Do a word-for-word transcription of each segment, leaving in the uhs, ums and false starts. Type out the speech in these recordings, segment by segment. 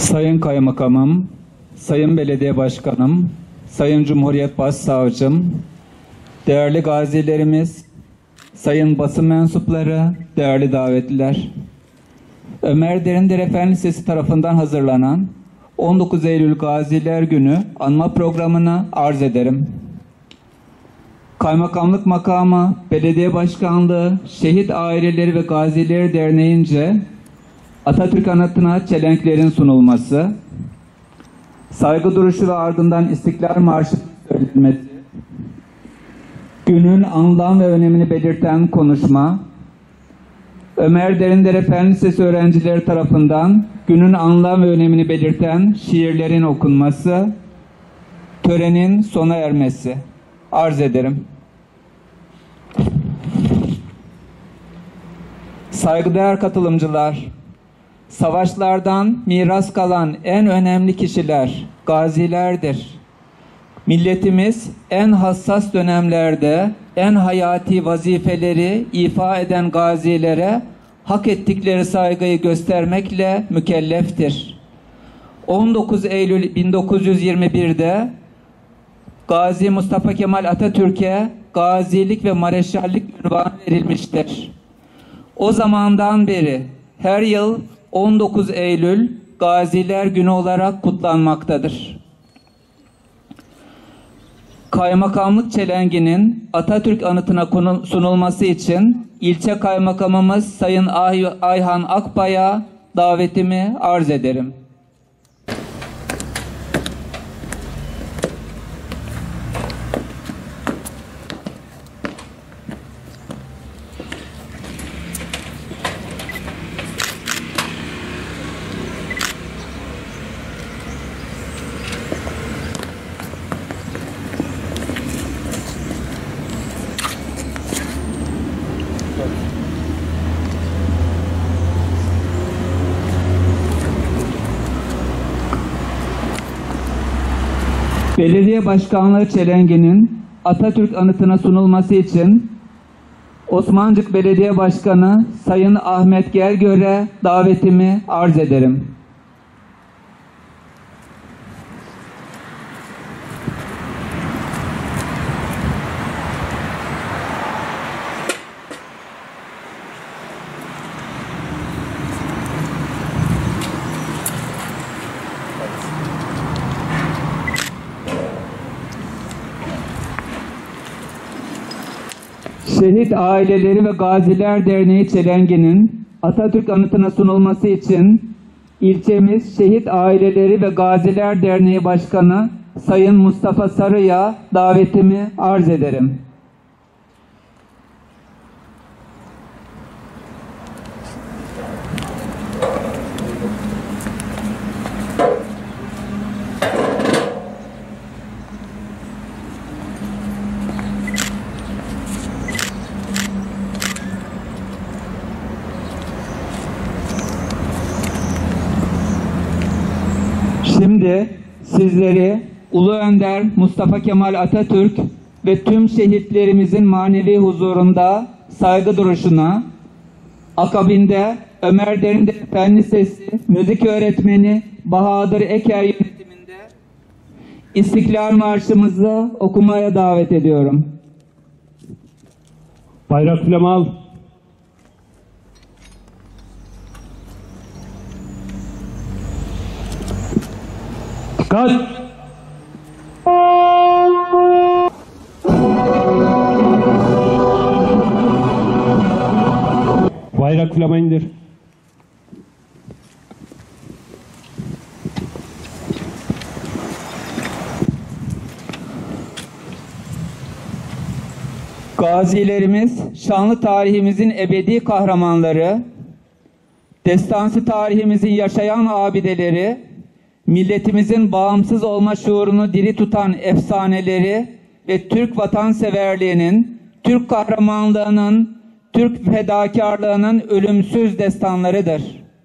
Sayın Kaymakamım, Sayın Belediye Başkanım, Sayın Cumhuriyet Başsavcım, değerli gazilerimiz, sayın basın mensupları, değerli davetliler. Ömer Derindere Fen Lisesi tarafından hazırlanan on dokuz Eylül Gaziler Günü anma programını arz ederim. Kaymakamlık makamı, belediye başkanlığı, şehit aileleri ve gazileri derneğince Atatürk anıtına çelenklerin sunulması, saygı duruşu ve ardından İstiklal Marşı söylenmesi, günün anlam ve önemini belirten konuşma, Ömer Derindere Fen Lisesi öğrencileri tarafından günün anlam ve önemini belirten şiirlerin okunması, törenin sona ermesi. Arz ederim. Saygıdeğer katılımcılar, savaşlardan miras kalan en önemli kişiler gazilerdir. Milletimiz en hassas dönemlerde en hayati vazifeleri ifa eden gazilere hak ettikleri saygıyı göstermekle mükelleftir. on dokuz Eylül bin dokuz yüz yirmi bir'de Gazi Mustafa Kemal Atatürk'e gazilik ve mareşallik ünvanı verilmiştir. O zamandan beri her yıl on dokuz Eylül Gaziler Günü olarak kutlanmaktadır. Kaymakamlık çelenginin Atatürk anıtına sunulması için ilçe kaymakamımız Sayın Ayhan Akbay'a davetimi arz ederim. Belediye Başkanlığı çelenginin Atatürk anıtına sunulması için Osmancık Belediye Başkanı Sayın Ahmet Gelgör'e davetimi arz ederim. Şehit Aileleri ve Gaziler Derneği çelenginin Atatürk anıtına sunulması için ilçemiz Şehit Aileleri ve Gaziler Derneği Başkanı Sayın Mustafa Sarı'ya davetimi arz ederim. Şimdi sizleri Ulu Önder Mustafa Kemal Atatürk ve tüm şehitlerimizin manevi huzurunda saygı duruşuna, akabinde Ömer Derindere Fen Lisesi müzik öğretmeni Bahadır Eker yönetiminde İstiklal Marşımızı okumaya davet ediyorum. Bayrak Flamal. Dikkat! Bayrak flama indir. Gazilerimiz, şanlı tarihimizin ebedi kahramanları, destansı tarihimizin yaşayan abideleri, milletimizin bağımsız olma şuurunu diri tutan efsaneleri ve Türk vatanseverliğinin, Türk kahramanlığının, Türk fedakarlığının ölümsüz destanlarıdır.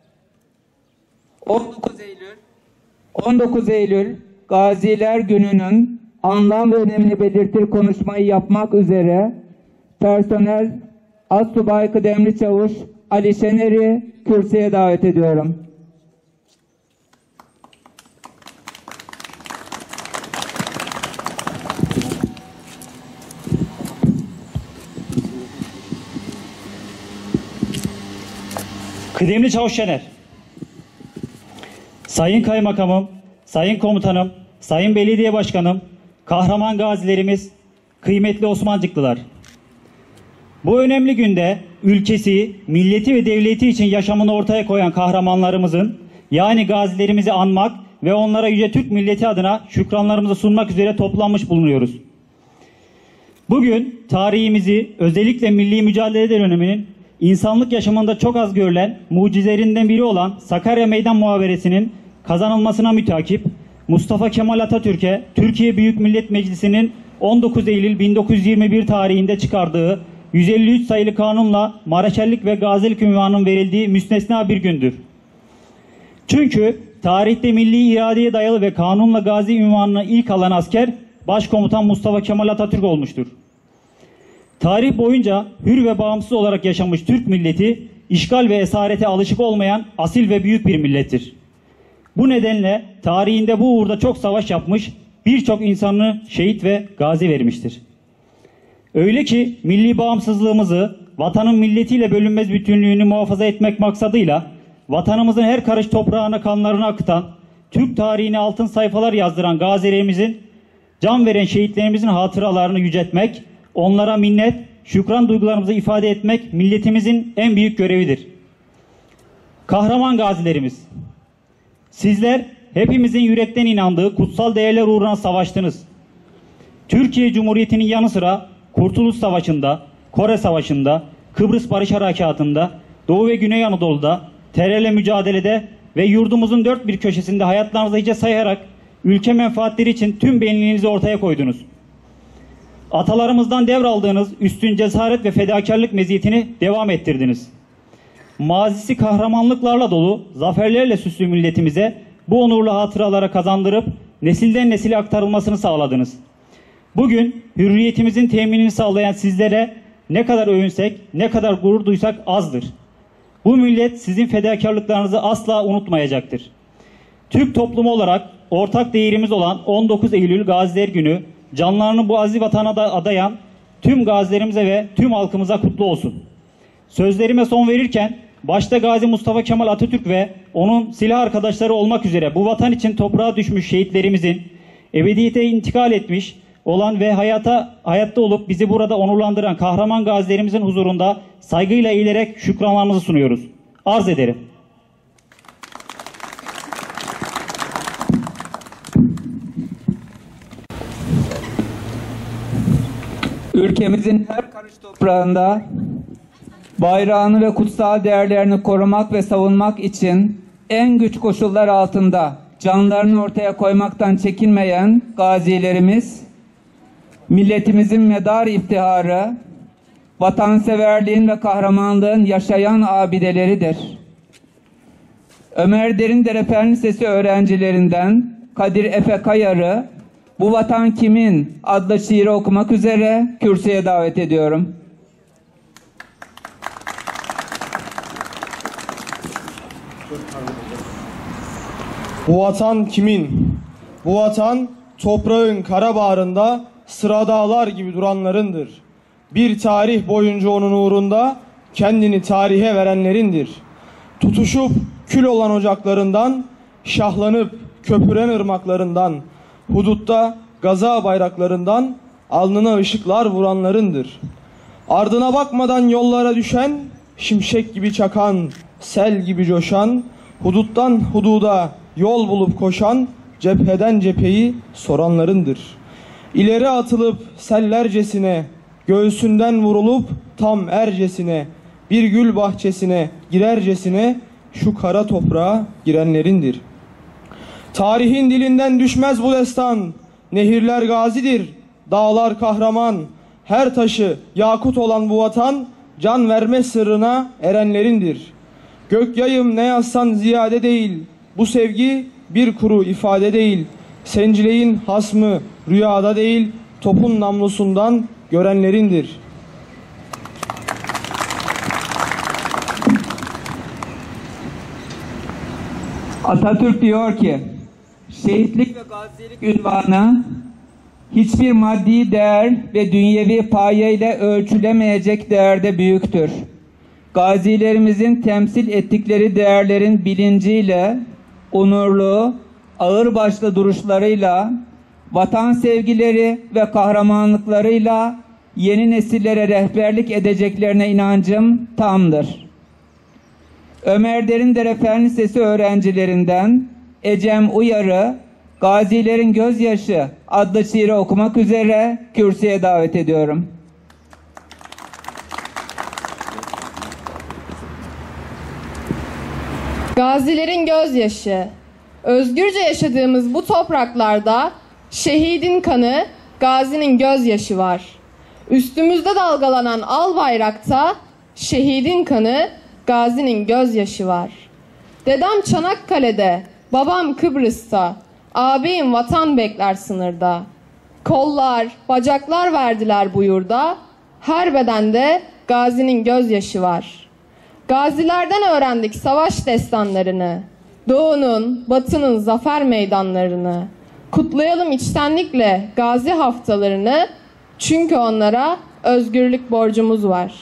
on dokuz Eylül on dokuz Eylül Gaziler Günü'nün anlam ve önemini belirtir konuşmayı yapmak üzere personel Astsubay Kıdemli Çavuş Ali Şener'i kürsüye davet ediyorum. Kıdemli Çavuş Şener, Sayın Kaymakamım, Sayın Komutanım, Sayın Belediye Başkanım, kahraman gazilerimiz, kıymetli Osmancıklılar. Bu önemli günde ülkesi, milleti ve devleti için yaşamını ortaya koyan kahramanlarımızın, yani gazilerimizi anmak ve onlara Yüce Türk milleti adına şükranlarımızı sunmak üzere toplanmış bulunuyoruz. Bugün tarihimizi, özellikle milli mücadele döneminin insanlık yaşamında çok az görülen mucizelerinden biri olan Sakarya Meydan Muhaberesinin kazanılmasına mütakip Mustafa Kemal Atatürk'e Türkiye Büyük Millet Meclisi'nin on dokuz Eylül bin dokuz yüz yirmi bir tarihinde çıkardığı yüz elli üç sayılı kanunla Mareşallik ve Gazilik unvanının verildiği müstesna bir gündür. Çünkü tarihte milli iradeye dayalı ve kanunla gazi unvanını ilk alan asker Başkomutan Mustafa Kemal Atatürk olmuştur. Tarih boyunca hür ve bağımsız olarak yaşamış Türk milleti, işgal ve esarete alışık olmayan asil ve büyük bir millettir. Bu nedenle tarihinde bu uğurda çok savaş yapmış, birçok insanı şehit ve gazi vermiştir. Öyle ki milli bağımsızlığımızı, vatanın milletiyle bölünmez bütünlüğünü muhafaza etmek maksadıyla vatanımızın her karış toprağına kanlarını akıtan, Türk tarihine altın sayfalar yazdıran gazilerimizin, can veren şehitlerimizin hatıralarını yüceltmek, onlara minnet, şükran duygularımızı ifade etmek milletimizin en büyük görevidir. Kahraman gazilerimiz, sizler hepimizin yürekten inandığı kutsal değerler uğruna savaştınız. Türkiye Cumhuriyeti'nin yanı sıra Kurtuluş Savaşı'nda, Kore Savaşı'nda, Kıbrıs Barış Harekatı'nda, Doğu ve Güney Anadolu'da, terörle mücadelede ve yurdumuzun dört bir köşesinde hayatlarınızı hiçe sayarak ülke menfaatleri için tüm benliğinizi ortaya koydunuz. Atalarımızdan devraldığınız üstün cesaret ve fedakarlık meziyetini devam ettirdiniz. Mazisi kahramanlıklarla dolu, zaferlerle süslü milletimize bu onurlu hatıralara kazandırıp nesilden nesile aktarılmasını sağladınız. Bugün hürriyetimizin teminini sağlayan sizlere ne kadar övünsek, ne kadar gurur duysak azdır. Bu millet sizin fedakarlıklarınızı asla unutmayacaktır. Türk toplumu olarak ortak değerimiz olan on dokuz Eylül Gaziler Günü, canlarını bu aziz vatana da adayan tüm gazilerimize ve tüm halkımıza kutlu olsun. Sözlerime son verirken başta Gazi Mustafa Kemal Atatürk ve onun silah arkadaşları olmak üzere bu vatan için toprağa düşmüş şehitlerimizin, ebediyete intikal etmiş olan ve hayata hayatta olup bizi burada onurlandıran kahraman gazilerimizin huzurunda saygıyla eğilerek şükranlarımızı sunuyoruz. Arz ederim. Ülkemizin her karış toprağında bayrağını ve kutsal değerlerini korumak ve savunmak için en güç koşullar altında canlarını ortaya koymaktan çekinmeyen gazilerimiz, milletimizin medar iftiharı, vatanseverliğin ve kahramanlığın yaşayan abideleridir. Ömer Derindere Fen Lisesi öğrencilerinden Kadir Efe Kayar'ı "Bu Vatan Kimin" adlı şiiri okumak üzere kürsüye davet ediyorum. Bu vatan kimin? Bu vatan toprağın kara bağrında sıra dağlar gibi duranlarındır. Bir tarih boyunca onun uğrunda kendini tarihe verenlerindir. Tutuşup kül olan ocaklarından, şahlanıp köpüren ırmaklarından, hudutta gaza bayraklarından alnına ışıklar vuranlarındır. Ardına bakmadan yollara düşen, şimşek gibi çakan, sel gibi coşan, huduttan hududa yol bulup koşan, cepheden cepheyi soranlarındır. İleri atılıp sellercesine, göğsünden vurulup tam ercesine, bir gül bahçesine girercesine şu kara toprağa girenlerindir. Tarihin dilinden düşmez bu destan, nehirler gazidir, dağlar kahraman, her taşı yakut olan bu vatan, can verme sırrına erenlerindir. Gök yayım ne yazsan ziyade değil, bu sevgi bir kuru ifade değil, sencileyin hasmı rüyada değil, topun namlusundan görenlerindir. Atatürk diyor ki, şehitlik ve gazilik ünvanı hiçbir maddi değer ve dünyevi paye ile ölçülemeyecek değerde büyüktür. gazilerimizin temsil ettikleri değerlerin bilinciyle, onurlu, ağırbaşlı duruşlarıyla, vatan sevgileri ve kahramanlıklarıyla yeni nesillere rehberlik edeceklerine inancım tamdır. Ömer Derindere Fen Lisesi öğrencilerinden Ecem Uyar'ı Gazilerin Gözyaşı adlı şiiri okumak üzere kürsüye davet ediyorum. Gazilerin gözyaşı. Özgürce yaşadığımız bu topraklarda şehidin kanı, gazinin gözyaşı var. Üstümüzde dalgalanan al bayrakta şehidin kanı, gazinin gözyaşı var. Dedem Çanakkale'de, babam Kıbrıs'ta, ağabeyim vatan bekler sınırda. Kollar, bacaklar verdiler bu yurda, her bedende gazinin gözyaşı var. Gazilerden öğrendik savaş destanlarını, doğunun, batının zafer meydanlarını. Kutlayalım içtenlikle gazi haftalarını, çünkü onlara özgürlük borcumuz var.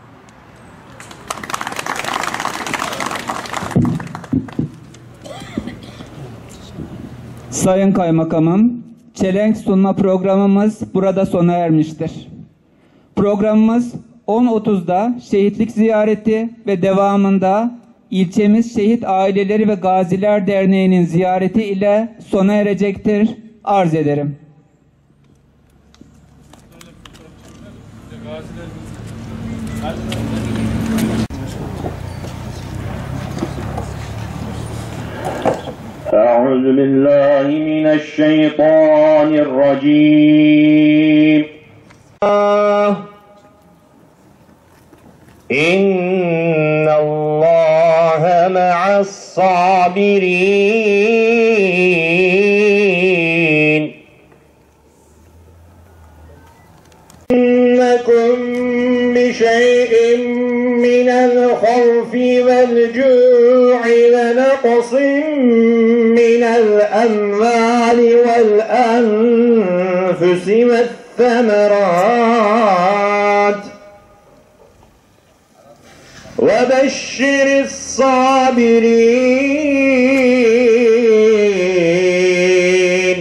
Sayın Kaymakamım, çelenk sunma programımız burada sona ermiştir. Programımız on otuzda şehitlik ziyareti ve devamında ilçemiz Şehit Aileleri ve Gaziler Derneği'nin ziyareti ile sona erecektir. Arz ederim. أعوذ بالله من الشيطان الرجيم إن الله مع الصابرين إنكم بشيء من الخوف والجوع ونقص من الأموال والأنفس والثمرات وبشر الصابرين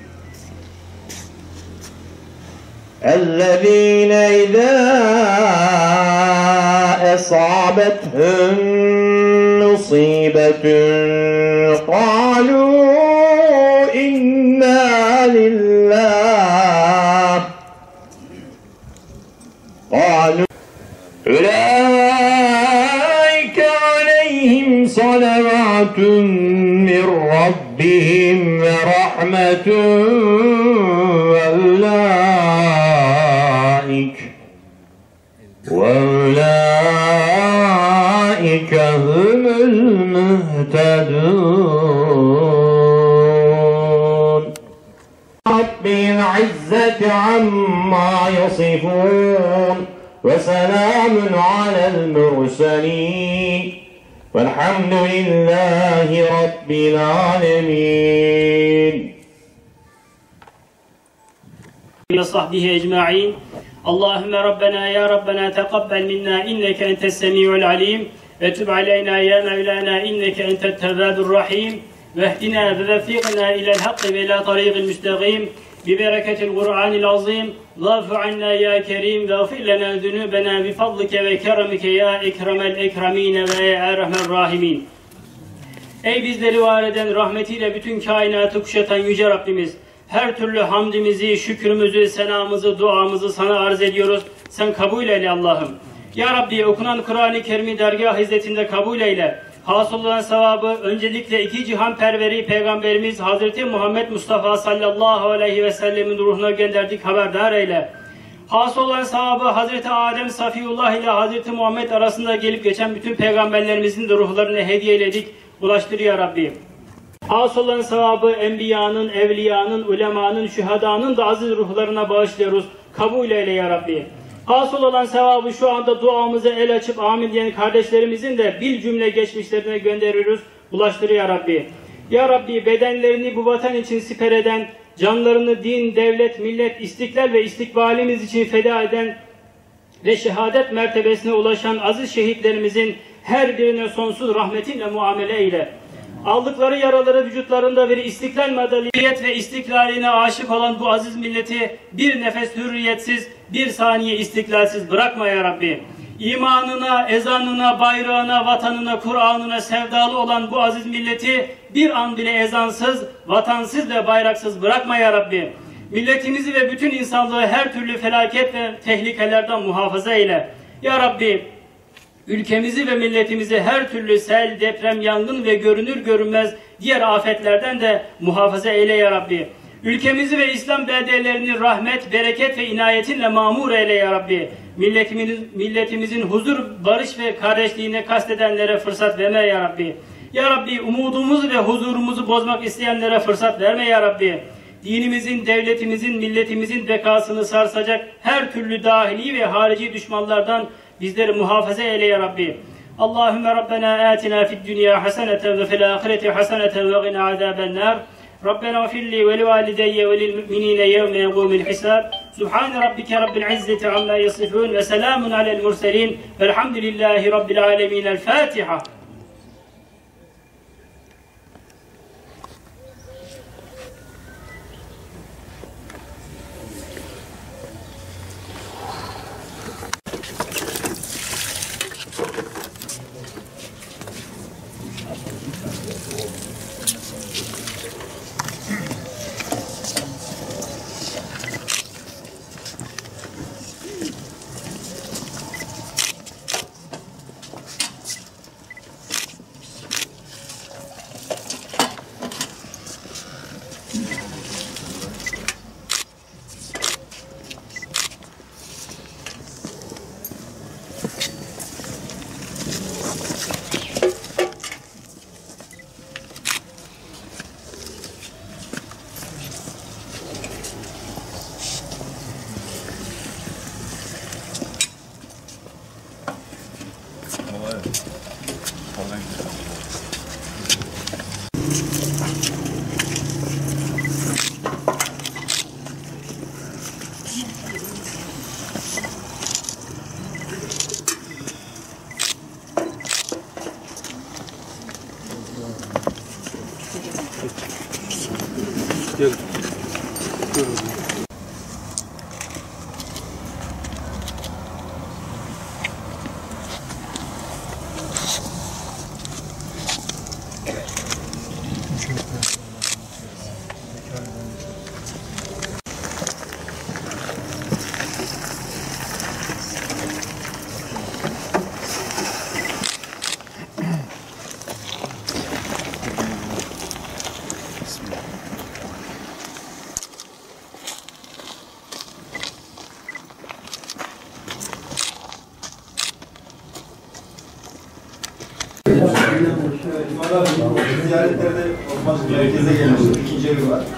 الذين إذا أصابتهم مصيبة قالوا إنا لله قالوا أولئك عليهم صلوات من ربهم ورحمة وأولئك وأولئك هم المهتدون رب العزة عما يصفون وسلام على المرسلين والحمد لله رب العالمين وصحبه أجمعين اللهم ربنا يا ربنا تقبل منا إنك أنت السميع العليم وتب علينا يا مولانا إنك أنت التواب الرحيم واهدنا ووفقنا إلى الحق وإلى طريق المستقيم ببركة القرآن العظيم واعف عنا يا كريم واغفر لنا ذنوبنا بفضلك وكرمك يا إكرم الإكرمين ويا أرحم الراحمين. Ey bizleri var eden, rahmetiyle bütün kainatı kuşatan Yüce Rabbimiz, her türlü hamdimizi, şükrümüzü, senamızı, duamızı sana arz ediyoruz. Sen kabul eyle Allah'ım. Ya Rabbi, okunan Kur'an-ı Kerim'i dergah hizmetinde kabul eyle. Hasıl olan sevabı öncelikle iki cihan perveri Peygamberimiz Hazreti Muhammed Mustafa sallallahu aleyhi ve sellemin ruhuna gönderdik, haberdar eyle. Hasıl olan sevabı Hazreti Adem Safiyullah ile Hazreti Muhammed arasında gelip geçen bütün peygamberlerimizin de ruhlarını hediye eyledik. Ulaştır ya Rabbi. Hasıl olan sevabı enbiyanın, evliyanın, ulemanın, şühadanın da aziz ruhlarına bağışlıyoruz. Kabul eyle ya Rabbi. Hasıl olan sevabı şu anda duamıza el açıp amin diyen kardeşlerimizin de bir cümle geçmişlerine gönderiyoruz. Ulaştır ya Rabbi. Ya Rabbi, bedenlerini bu vatan için siper eden, canlarını din, devlet, millet, istiklal ve istikbalimiz için feda eden ve şehadet mertebesine ulaşan aziz şehitlerimizin her birine sonsuz rahmetinle muamele eyle. Aldıkları yaraları vücutlarında bir istiklal madalyet ve istiklaline aşık olan bu aziz milleti bir nefes hürriyetsiz, bir saniye istiklalsiz bırakma ya Rabbi. İmanına, ezanına, bayrağına, vatanına, Kur'an'ına sevdalı olan bu aziz milleti bir an bile ezansız, vatansız ve bayraksız bırakma ya Rabbi. Milletimizi ve bütün insanlığı her türlü felaket ve tehlikelerden muhafaza eyle. Ya Rabbi, ülkemizi ve milletimizi her türlü sel, deprem, yangın ve görünür görünmez diğer afetlerden de muhafaza eyle ya Rabbi. Ülkemizi ve İslam beldelerini rahmet, bereket ve inayetinle mamur eyle ya Rabbi. Milletimizin, milletimizin huzur, barış ve kardeşliğine kastedenlere fırsat verme ya Rabbi. Ya Rabbi, umudumuzu ve huzurumuzu bozmak isteyenlere fırsat verme ya Rabbi. Dinimizin, devletimizin, milletimizin bekasını sarsacak her türlü dahili ve harici düşmanlardan bizleri muhafaza eyle ya Rabbi. Allahümme Rabbena atina fid dünya haseneten ve fil ahireti haseneten ve gina azaben nar. Rabbena gfirli ve li valideyye ve lil müminine yevme yegumil hisab. Subhan rabbike rabbil izzeti amma yasifun ve selamun alel murselin. Velhamdülillahi rabbil alemin. El Fatiha. Gel. Ziyaretlerde olmaz merkeze gelmiştik. İkinci evi var.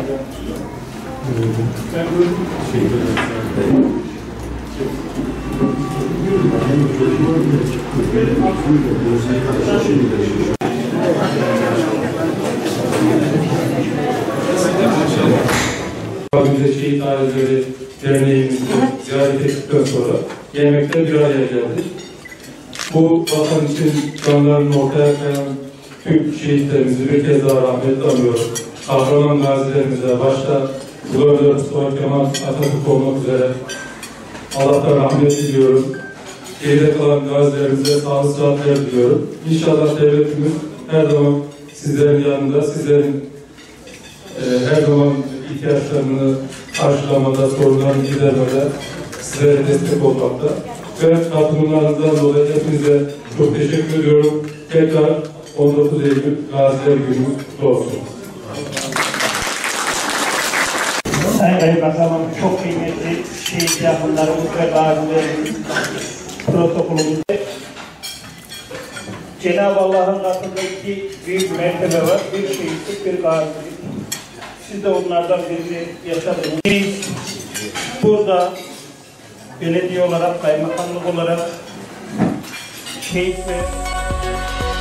Bize şehit aileleri derneğimizi ziyaret ettikten sonra yemekte bir araya geldik. Bu vatan için canlarını ortaya koyan tüm şehitlerimizi bir kez daha rahmetle anıyorum. Kahraman gazilerimize başta Guvernör Mustafa Kemal Atatürk olmak üzere Allah'tan rahmet diliyorum. Geride kalan gazilerimize sağlık sıhhatler diliyorum. İnşallah devletimiz her zaman sizlerin yanında, sizlerin e, her zaman ihtiyaçlarını karşılamada, sorunlarını gidermede sizlere destek olmakta. Ve katılımlarınızdan dolayı hepinize çok teşekkür ediyorum. Tekrar on dokuz Eylül Gaziler Günü kutlu olsun. Sayın Kaymakamım, çok kıymetli şehit yakınlarımız ve gazilerimiz protokolümüzde Cenab-ı Allah'ın katında iki büyük mertebe var. Bir şehitlik, bir gazilik. Siz de onlardan birini yaşadınız. Biz burada belediye olarak, kaymakamlık olarak şehit ve